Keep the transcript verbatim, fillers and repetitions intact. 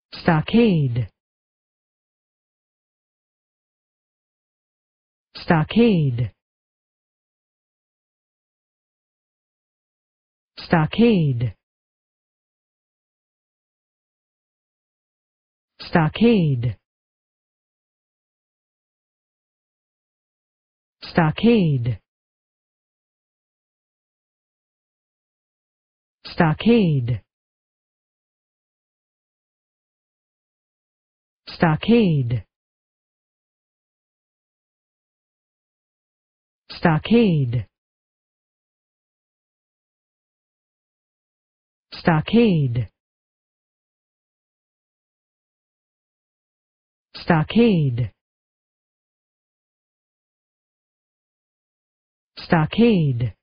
stockade, stockade, stockade, stockade, stockade, stockade, stockade, stockade, stockade, stockade, stockade,